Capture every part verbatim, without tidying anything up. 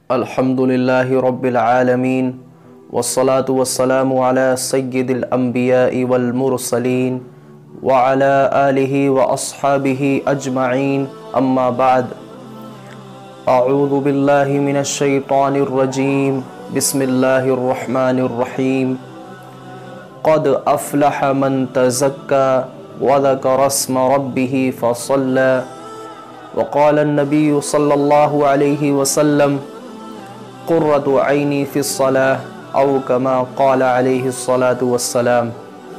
الحمدللہ رب العالمین والصلاة والسلام علی سید الانبیاء والمرسلین وعلی آلہ واصحابہ اجمعین اما بعد اعوذ باللہ من الشیطان الرجیم بسم اللہ الرحمن الرحیم قد افلح من تزکا وذکر اسم ربہ فصلی وقال النبی صلی اللہ علیہ وسلم قرۃ عینی فی الصلاۃ او کما قال علیہ الصلاۃ والسلام۔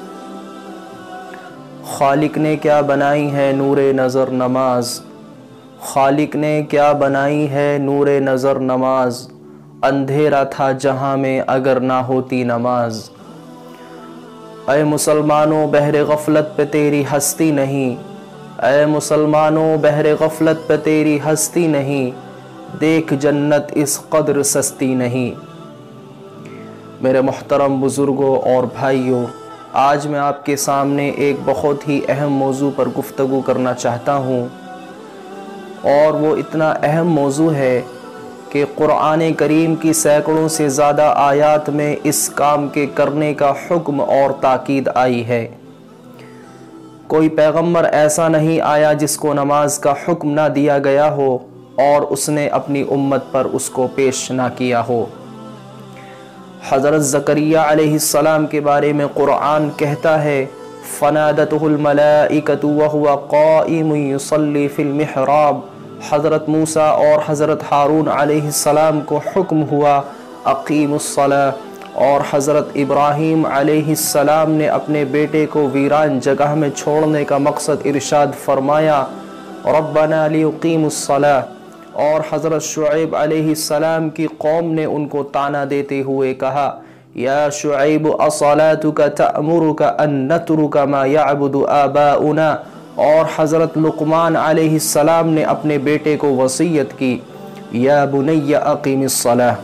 خالق نے کیا بنائی ہے نور نظر نماز، خالق نے کیا بنائی ہے نور نظر نماز، اندھیرا تھا جہاں میں اگر نہ ہوتی نماز۔ اے مسلمانوں بہر غفلت پہ تیری ہستی نہیں، اے مسلمانوں بہر غفلت پہ تیری ہستی نہیں، دیکھ جنت اس قدر سستی نہیں۔ میرے محترم بزرگوں اور بھائیوں، آج میں آپ کے سامنے ایک بہت ہی اہم موضوع پر گفتگو کرنا چاہتا ہوں، اور وہ اتنا اہم موضوع ہے کہ قرآن کریم کی سینکڑوں سے زیادہ آیات میں اس کام کے کرنے کا حکم اور تاکید آئی ہے۔ کوئی پیغمبر ایسا نہیں آیا جس کو نماز کا حکم نہ دیا گیا ہو اور اس نے اپنی امت پر اس کو پیش نہ کیا ہو۔ حضرت زکریا علیہ السلام کے بارے میں قرآن کہتا ہے فَنَادَتْهُ الْمَلَائِكَةُ وَهُوَ قَائِمٌ يُصَلِّي فِي الْمِحْرَابِ۔ حضرت موسیٰ اور حضرت ہارون علیہ السلام کو حکم ہوا اقیم الصلاۃ، اور حضرت ابراہیم علیہ السلام نے اپنے بیٹے کو ویران جگہ میں چھوڑنے کا مقصد ارشاد فرمایا ربنا لیقیموا الصلاۃ، اور حضرت شعیب علیہ السلام کی قوم نے ان کو طعنہ دیتے ہوئے کہا یا شعیب اصلاتک تأمرک ان نترک ما یعبد آباؤنا، اور حضرت لقمان علیہ السلام نے اپنے بیٹے کو وصیت کی یا بنی اقیم الصلاۃ۔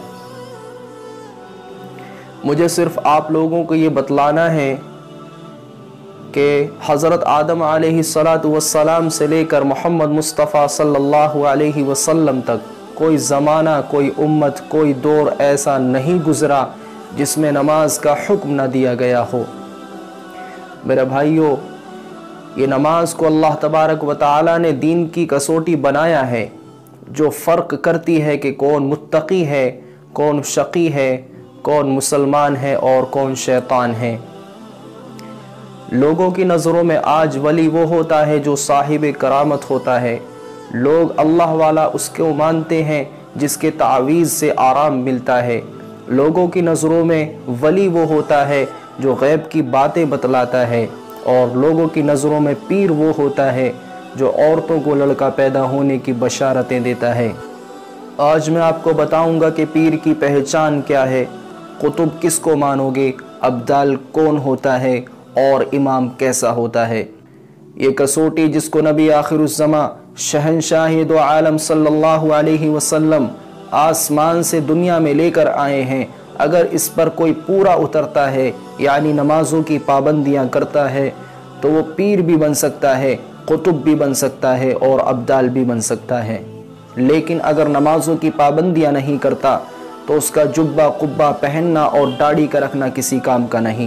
مجھے صرف آپ لوگوں کو یہ بتلانا ہے کہ حضرت آدم علیہ السلام سے لے کر محمد مصطفیٰ صلی اللہ علیہ وسلم تک کوئی زمانہ، کوئی امت، کوئی دور ایسا نہیں گزرا جس میں نماز کا حکم نہ دیا گیا ہو۔ میرے بھائیوں، یہ نماز کو اللہ تبارک و تعالی نے دین کی کسوٹی بنایا ہے جو فرق کرتی ہے کہ کون متقی ہے، کون شقی ہے، کون مسلمان ہے اور کون شیطان ہے۔ لوگوں کی نظروں میں آج ولی وہ ہوتا ہے جو صاحب کرامت ہوتا ہے، لوگ اللہ والا اس کو مانتے ہیں جس کے تعویذ سے آرام ملتا ہے۔ لوگوں کی نظروں میں ولی وہ ہوتا ہے جو غیب کی باتیں بتلاتا ہے، اور لوگوں کی نظروں میں پیر وہ ہوتا ہے جو عورتوں کو لڑکا پیدا ہونے کی بشارتیں دیتا ہے۔ آج میں آپ کو بتاؤں گا کہ پیر کی پہچان کیا ہے، قطب کس کو مانو گے، ابدال کون ہوتا ہے اور امام کیسا ہوتا ہے۔ یہ کسوٹی جس کو نبی آخر الزماں شہنشاہ دو عالم صلی اللہ علیہ وسلم آسمان سے دنیا میں لے کر آئے ہیں، اگر اس پر کوئی پورا اترتا ہے یعنی نمازوں کی پابندیاں کرتا ہے تو وہ پیر بھی بن سکتا ہے، قطب بھی بن سکتا ہے اور ابدال بھی بن سکتا ہے، لیکن اگر نمازوں کی پابندیاں نہیں کرتا تو اس کا جبہ قبہ پہننا اور داڑھی کا رکھنا کسی کام کا نہیں۔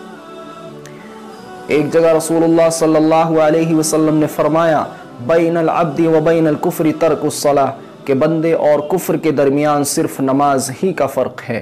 ایک جگہ رسول اللہ صلی اللہ علیہ وسلم نے فرمایا بین العبد و بین الکفر ترک الصلاۃ، کہ بندے اور کفر کے درمیان صرف نماز ہی کا فرق ہے۔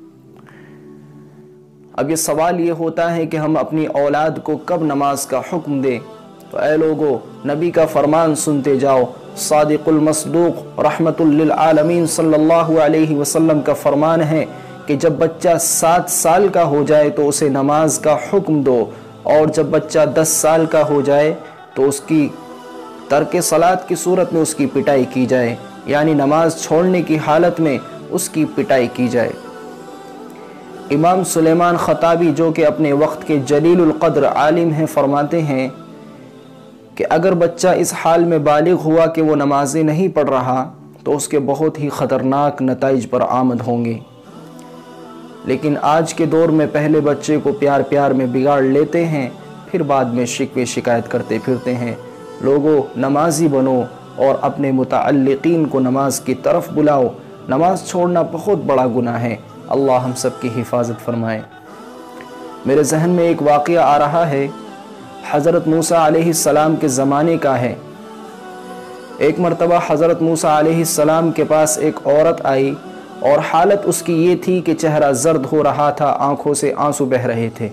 اب یہ سوال یہ ہوتا ہے کہ ہم اپنی اولاد کو کب نماز کا حکم دیں؟ تو اے لوگو، نبی کا فرمان سنتے جاؤ۔ صادق المصدوق رحمت للعالمین صلی اللہ علیہ وسلم کا فرمان ہے کہ جب بچہ سات سال کا ہو جائے تو اسے نماز کا حکم دو، اور جب بچہ دس سال کا ہو جائے تو اس کی ترک صلاۃ کی صورت میں اس کی پٹائی کی جائے، یعنی نماز چھوڑنے کی حالت میں اس کی پٹائی کی جائے۔ امام سلیمان خطابی جو کہ اپنے وقت کے جلیل القدر عالم ہیں فرماتے ہیں کہ اگر بچہ اس حال میں بالغ ہوا کہ وہ نمازیں نہیں پڑھ رہا تو اس کے بہت ہی خطرناک نتائج پر آمد ہوں گے۔ لیکن آج کے دور میں پہلے بچے کو پیار پیار میں بگاڑ لیتے ہیں، پھر بعد میں شکوے شکایت کرتے پھرتے ہیں۔ لوگوں، نمازی بنو اور اپنے متعلقین کو نماز کی طرف بلاؤ۔ نماز چھوڑنا بہت بڑا گناہ ہے، اللہ ہم سب کی حفاظت فرمائے۔ میرے ذہن میں ایک واقعہ آ رہا ہے، حضرت موسیٰ علیہ السلام کے زمانے کا ہے۔ ایک مرتبہ حضرت موسیٰ علیہ السلام کے پاس ایک عورت آئی اور حالت اس کی یہ تھی کہ چہرہ زرد ہو رہا تھا، آنکھوں سے آنسو بہہ رہے تھے۔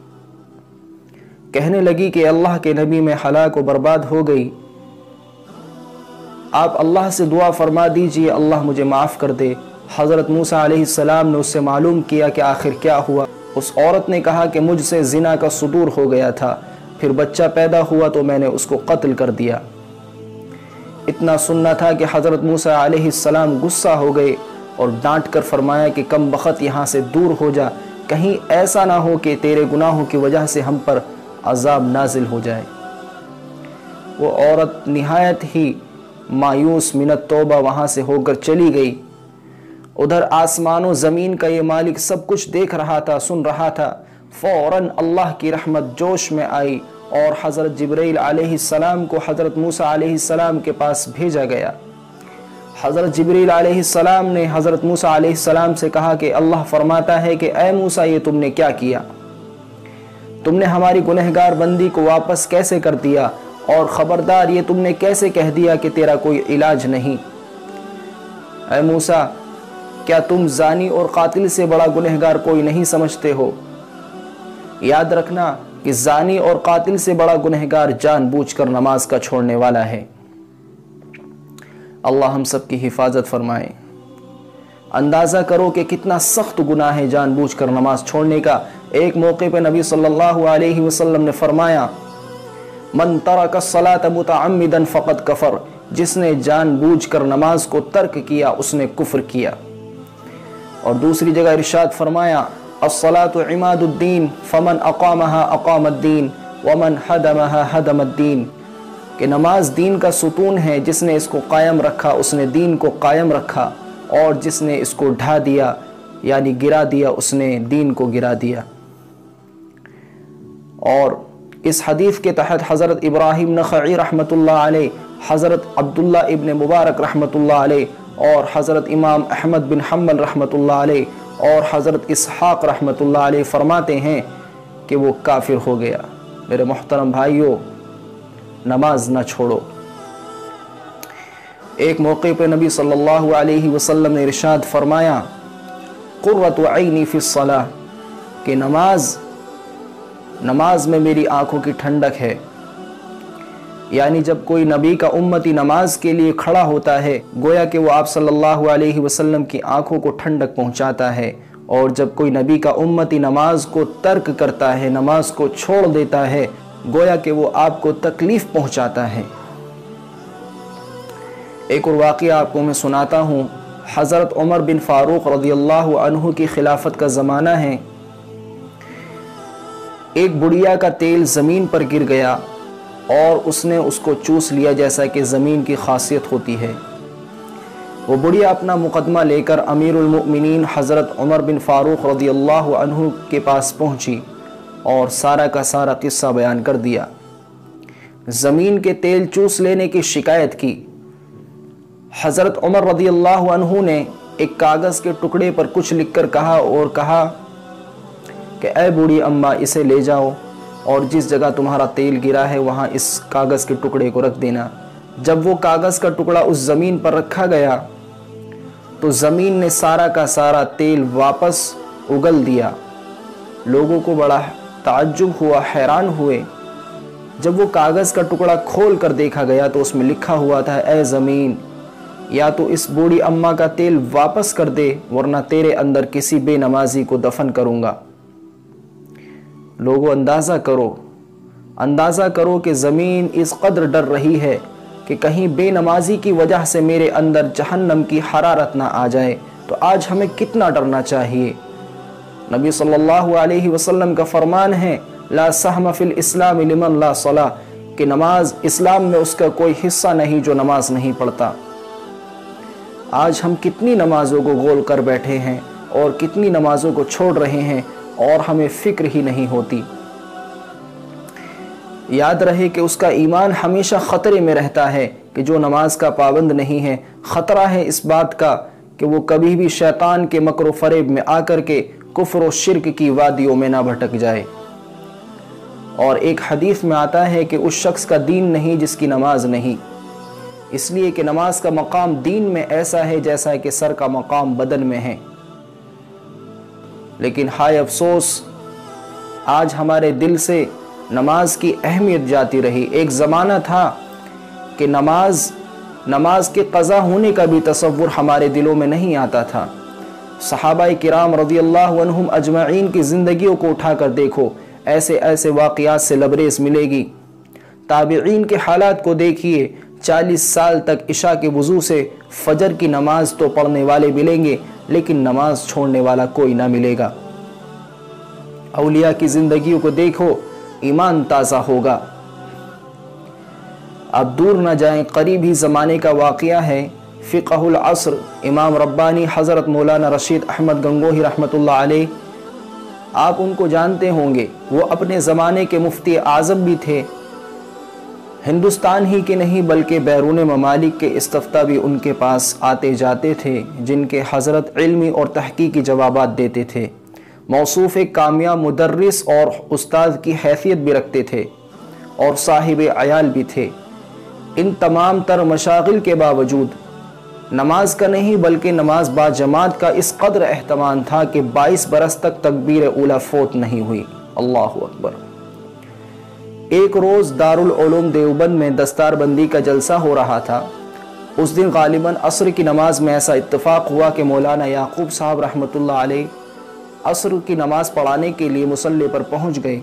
کہنے لگی کہ اللہ کے نبی میں ہلاک و برباد ہو گئی، آپ اللہ سے دعا فرما دیجئے اللہ مجھے معاف کر دے۔ حضرت موسیٰ علیہ السلام نے اس سے معلوم کیا کہ آخر کیا ہوا۔ اس عورت نے کہا کہ مجھ سے زنا کا صدور ہو گیا تھا، پھر بچہ پیدا ہوا تو میں نے اس کو قتل کر دیا۔ اتنا سننا تھا کہ حضرت موسیٰ علیہ السلام غصہ ہو گئے اور ڈانٹ کر فرمایا کہ کم بخت یہاں سے دور ہو جا، کہیں ایسا نہ ہو کہ تیرے گناہوں کی وجہ سے ہم پر عذاب نازل ہو جائے۔ وہ عورت نہایت ہی مایوس منت توبہ وہاں سے ہو کر چلی گئی۔ ادھر آسمان و زمین کا یہ مالک سب کچھ دیکھ رہا تھا، سن رہا تھا۔ فوراً اللہ کی رحمت جوش میں آئی اور حضرت جبرائیل علیہ السلام کو حضرت موسیٰ علیہ السلام کے پاس بھیجا گیا۔ حضرت جبرائیل علیہ السلام نے حضرت موسیٰ علیہ السلام سے کہا کہ اللہ فرماتا ہے کہ اے موسیٰ یہ تم نے کیا کیا؟ تم نے ہماری گنہگار بندی کو واپس کیسے کر دیا؟ اور خبردار یہ تم نے کیسے کہہ دیا کہ تیرا کوئی علاج نہیں؟ اے موسیٰ کیا تم زانی اور قاتل سے بڑا گنہگار کوئی نہیں سمجھتے ہو؟ یاد رکھنا کہ زانی اور قاتل سے بڑا گنہگار جان بوجھ کر نماز کا چھوڑنے والا ہے۔ اللہ ہم سب کی حفاظت فرمائے۔ اندازہ کرو کہ کتنا سخت گناہ ہے جان بوجھ کر نماز چھوڑنے کا۔ ایک موقع پہ نبی صلی اللہ علیہ وسلم نے فرمایا من ترک الصلاۃ متعمدا فقد کفر، جس نے جان بوجھ کر نماز کو ترک کیا اس نے کفر کیا۔ اور دوسری جگہ ارشاد فرمایا الصلاۃ عماد الدین فمن اقامها اقام الدین ومن هدمها هدم الدین، کہ نماز دین کا ستون ہے، جس نے اس کو قائم رکھا اس نے دین کو قائم رکھا، اور جس نے اس کو ڈھا دیا یعنی گرا دیا اس نے دین کو گرا دیا۔ اور اس حدیث کے تحت حضرت ابراہیم نخعی رحمۃ اللہ علیہ، حضرت عبداللہ ابن مبارک رحمۃ اللہ علیہ، اور حضرت امام احمد بن حنبل رحمۃ اللہ علیہ، اور حضرت اسحاق رحمۃ اللہ علیہ فرماتے ہیں کہ وہ کافر ہو گیا۔ میرے محترم بھائیوں، نماز نہ چھوڑو۔ ایک موقع پہ نبی صلی اللہ علیہ وسلم نے ارشاد فرمایا قرۃ عینی فی الصلاۃ، کہ نماز نماز میں میری آنکھوں کی ٹھنڈک ہے۔ یعنی جب کوئی نبی کا امتی نماز کے لیے کھڑا ہوتا ہے گویا کہ وہ آپ صلی اللہ علیہ وسلم کی آنکھوں کو ٹھنڈک پہنچاتا ہے، اور جب کوئی نبی کا امتی نماز کو ترک کرتا ہے، نماز کو چھوڑ دیتا ہے، گویا کہ وہ آپ کو تکلیف پہنچاتا ہے۔ ایک اور واقعہ آپ کو میں سناتا ہوں۔ حضرت عمر بن فاروق رضی اللہ عنہ کی خلافت کا زمانہ ہے۔ ایک بڑیا کا تیل زمین پر گر گیا اور اس نے اس کو چوس لیا، جیسا کہ زمین کی خاصیت ہوتی ہے۔ وہ بڑیا اپنا مقدمہ لے کر امیر المؤمنین حضرت عمر بن فاروق رضی اللہ عنہ کے پاس پہنچی اور سارا کا سارا قصہ بیان کر دیا۔ زمین کے تیل چوس لینے کی شکایت کی۔ حضرت عمر رضی اللہ عنہ نے ایک کاغذ کے ٹکڑے پر کچھ لکھ کر کہا اور کہا کہ اے بوڑھی اماں اسے لے جاؤ اور جس جگہ تمہارا تیل گرا ہے وہاں اس کاغذ کے ٹکڑے کو رکھ دینا۔ جب وہ کاغذ کا ٹکڑا اس زمین پر رکھا گیا تو زمین نے سارا کا سارا تیل واپس اگل دیا۔ لوگوں کو بڑا تعجب ہوا، حیران ہوئے۔ جب وہ کاغذ کا ٹکڑا کھول کر دیکھا گیا تو اس میں لکھا ہوا تھا اے زمین، یا تو اس بوڑھی اماں کا تیل واپس کر دے ورنہ تیرے اندر کسی بے نمازی کو دفن کروں گا۔ لوگوں اندازہ کرو اندازہ کرو کہ زمین اس قدر ڈر رہی ہے کہ کہیں بے نمازی کی وجہ سے میرے اندر جہنم کی حرارت نہ آ جائے، تو آج ہمیں کتنا ڈرنا چاہیے۔ نبی صلی اللہ علیہ وسلم کا فرمان ہے لا سہم فی الاسلام لمن لا صلاۃ، کہ نماز اسلام میں اس کا کوئی حصہ نہیں جو نماز نہیں پڑھتا۔ آج ہم کتنی نمازوں کو گول کر بیٹھے ہیں اور کتنی نمازوں کو چھوڑ رہے ہیں اور ہمیں فکر ہی نہیں ہوتی۔ یاد رہے کہ اس کا ایمان ہمیشہ خطرے میں رہتا ہے کہ جو نماز کا پابند نہیں ہے۔ خطرہ ہے اس بات کا کہ وہ کبھی بھی شیطان کے مکر و فریب میں آ کر کے کفر و شرک کی وادیوں میں نہ بھٹک جائے۔ اور ایک حدیث میں آتا ہے کہ اس شخص کا دین نہیں جس کی نماز نہیں، اس لیے کہ نماز کا مقام دین میں ایسا ہے جیسا کہ سر کا مقام بدن میں ہے۔ لیکن ہائے افسوس، آج ہمارے دل سے نماز کی اہمیت جاتی رہی۔ ایک زمانہ تھا کہ نماز نماز کے قضا ہونے کا بھی تصور ہمارے دلوں میں نہیں آتا تھا۔ صحابہ کرام رضی اللہ عنہم اجمعین کی زندگیوں کو اٹھا کر دیکھو، ایسے ایسے واقعات سے لبریز ملے گی۔ تابعین کے حالات کو دیکھیے، چالیس سال تک عشاء کے وضو سے فجر کی نماز تو پڑھنے والے ملیں گے لیکن نماز چھوڑنے والا کوئی نہ ملے گا۔ اولیاء کی زندگیوں کو دیکھو، ایمان تازہ ہوگا۔ اب دور نہ جائیں، قریب ہی زمانے کا واقعہ ہے، فقہ العصر امام ربانی حضرت مولانا رشید احمد گنگوہی رحمۃ اللہ علیہ، آپ ان کو جانتے ہوں گے۔ وہ اپنے زمانے کے مفتی اعظم بھی تھے، ہندوستان ہی کے نہیں بلکہ بیرون ممالک کے استفتاء بھی ان کے پاس آتے جاتے تھے، جن کے حضرت علمی اور تحقیقی جوابات دیتے تھے۔ موصوف ایک کامیاب مدرس اور استاد کی حیثیت بھی رکھتے تھے اور صاحب عیال بھی تھے۔ ان تمام تر مشاغل کے باوجود نماز کا نہیں بلکہ نماز با جماعت کا اس قدر اہتمام تھا کہ بائیس برس تک تکبیر اولیٰ فوت نہیں ہوئی۔ اللہ اکبر۔ ایک روز دارالعلوم دیوبند میں دستار بندی کا جلسہ ہو رہا تھا۔ اس دن غالباً عصر کی نماز میں ایسا اتفاق ہوا کہ مولانا یعقوب صاحب رحمۃ اللہ علیہ عصر کی نماز پڑھانے کے لیے مصلی پر پہنچ گئے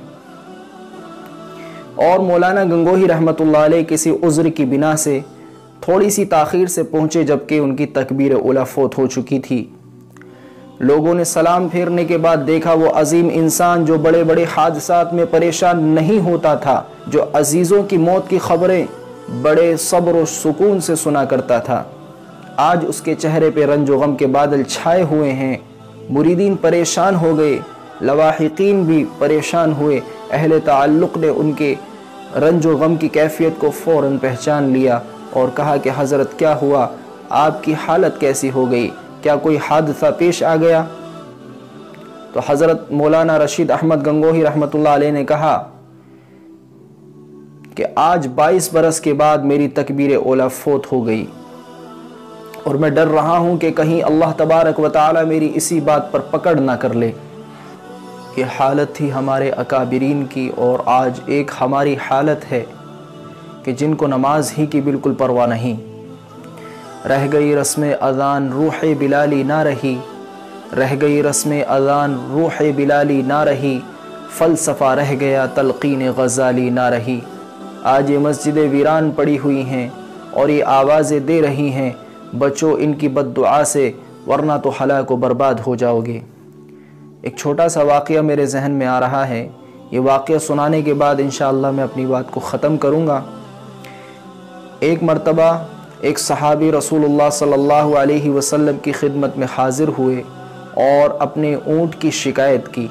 اور مولانا گنگوہی رحمۃ اللہ علیہ کسی عذر کی بنا سے تھوڑی سی تاخیر سے پہنچے، جبکہ ان کی تکبیر اولیٰ فوت ہو چکی تھی۔ لوگوں نے سلام پھیرنے کے بعد دیکھا وہ عظیم انسان جو بڑے بڑے حادثات میں پریشان نہیں ہوتا تھا، جو عزیزوں کی موت کی خبریں بڑے صبر و سکون سے سنا کرتا تھا، آج اس کے چہرے پہ رنج و غم کے بادل چھائے ہوئے ہیں۔ مریدین پریشان ہو گئے، لواحقین بھی پریشان ہوئے۔ اہل تعلق نے ان کے رنج و غم کی کیفیت کو فوراً پہچان لیا اور کہا کہ حضرت کیا ہوا؟ آپ کی حالت کیسی ہو گئی؟ کیا کوئی حادثہ پیش آ گیا؟ تو حضرت مولانا رشید احمد گنگوہی رحمۃ اللہ علیہ نے کہا کہ آج بائیس برس کے بعد میری تکبیر اولیٰ فوت ہو گئی اور میں ڈر رہا ہوں کہ کہیں اللہ تبارک و تعالی میری اسی بات پر پکڑ نہ کر لے۔ یہ حالت تھی ہمارے اکابرین کی، اور آج ایک ہماری حالت ہے کہ جن کو نماز ہی کی بالکل پرواہ نہیں۔ رہ گئی رسم اذان روح بلالی نہ رہی، رہ گئی رسم اذان روح بلالی نہ رہی، فلسفہ رہ گیا تلقین غزالی نہ رہی۔ آج یہ مسجدیں ویران پڑی ہوئی ہیں اور یہ آوازیں دے رہی ہیں، بچو ان کی بد دعا سے ورنہ تو ہلاک و برباد ہو جاؤ گے۔ ایک چھوٹا سا واقعہ میرے ذہن میں آ رہا ہے، یہ واقعہ سنانے کے بعد انشاءاللہ میں اپنی بات کو ختم کروں گا۔ ایک مرتبہ ایک صحابی رسول اللہ صلی اللہ علیہ وسلم کی خدمت میں حاضر ہوئے اور اپنے اونٹ کی شکایت کی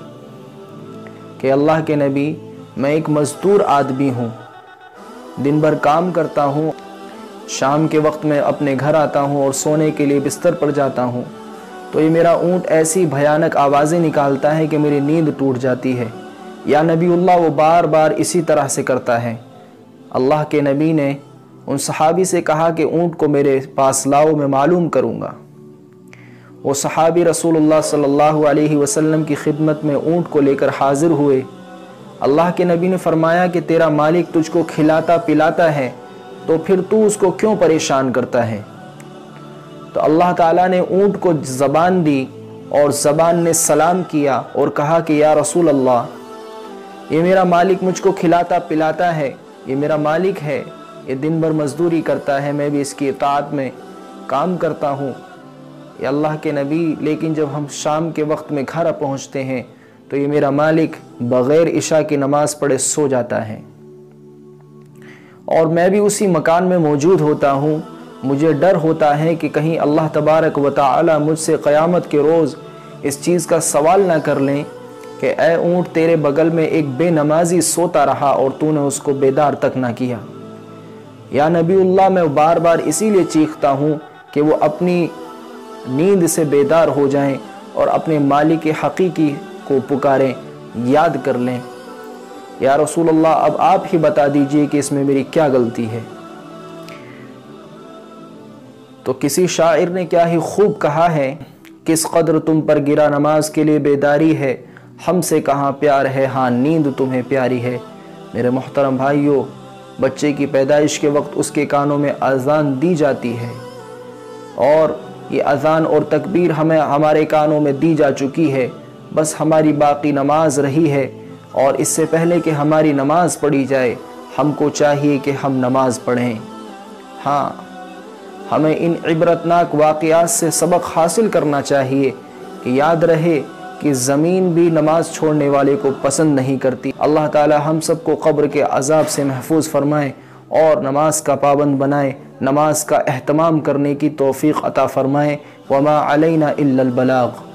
کہ اللہ کے نبی، میں ایک مزدور آدمی ہوں، دن بھر کام کرتا ہوں، شام کے وقت میں اپنے گھر آتا ہوں اور سونے کے لیے بستر پر جاتا ہوں تو یہ میرا اونٹ ایسی بھیانک آوازیں نکالتا ہے کہ میری نیند ٹوٹ جاتی ہے۔ یا نبی اللہ، وہ بار بار اسی طرح سے کرتا ہے۔ اللہ کے نبی نے ان صحابی سے کہا کہ اونٹ کو میرے پاس لاؤ، میں معلوم کروں گا۔ وہ صحابی رسول اللہ صلی اللہ علیہ وسلم کی خدمت میں اونٹ کو لے کر حاضر ہوئے۔ اللہ کے نبی نے فرمایا کہ تیرا مالک تجھ کو کھلاتا پلاتا ہے تو پھر تو اس کو کیوں پریشان کرتا ہے؟ تو اللہ تعالیٰ نے اونٹ کو زبان دی اور زبان نے سلام کیا اور کہا کہ یا رسول اللہ، یہ میرا مالک مجھ کو کھلاتا پلاتا ہے، یہ میرا مالک ہے، یہ دن بھر مزدوری کرتا ہے، میں بھی اس کی اطاعت میں کام کرتا ہوں۔ یہ اللہ کے نبی، لیکن جب ہم شام کے وقت میں گھر پہنچتے ہیں تو یہ میرا مالک بغیر عشاء کی نماز پڑھے سو جاتا ہے اور میں بھی اسی مکان میں موجود ہوتا ہوں۔ مجھے ڈر ہوتا ہے کہ کہیں اللہ تبارک و تعالی مجھ سے قیامت کے روز اس چیز کا سوال نہ کر لیں کہ اے اونٹ، تیرے بغل میں ایک بے نمازی سوتا رہا اور تو نے اس کو بیدار تک نہ کیا۔ یا نبی اللہ، میں بار بار اسی لیے چیختا ہوں کہ وہ اپنی نیند سے بیدار ہو جائیں اور اپنے مالک حقیقی کو پکاریں، یاد کر لیں، یا رسول اللہ اب آپ ہی بتا دیجئے کہ اس میں میری کیا غلطی ہے۔ تو کسی شاعر نے کیا ہی خوب کہا ہے، کس قدر تم پر گرا نماز کے لیے بیداری ہے، ہم سے کہاں پیار ہے، ہاں نیند تمہیں پیاری ہے۔ میرے محترم بھائیوں، بچے کی پیدائش کے وقت اس کے کانوں میں اذان دی جاتی ہے، اور یہ اذان اور تکبیر ہمیں ہمارے کانوں میں دی جا چکی ہے، بس ہماری باقی نماز رہی ہے، اور اس سے پہلے کہ ہماری نماز پڑھی جائے ہم کو چاہیے کہ ہم نماز پڑھیں۔ ہاں، ہمیں ان عبرتناک واقعات سے سبق حاصل کرنا چاہیے کہ یاد رہے کہ زمین بھی نماز چھوڑنے والے کو پسند نہیں کرتی۔ اللہ تعالی ہم سب کو قبر کے عذاب سے محفوظ فرمائے اور نماز کا پابند بنائے، نماز کا اہتمام کرنے کی توفیق عطا فرمائے۔ وما علینا الا البلاغ۔